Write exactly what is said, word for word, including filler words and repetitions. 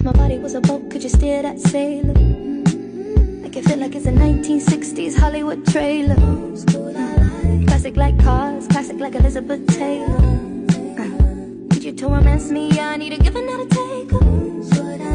If my body was a boat, could you steer that sailor? Make it feel like it's a nineteen sixties Hollywood trailer. Classic like cars, classic like Elizabeth Taylor. uh, Could you to romance me? I need a give and not a take.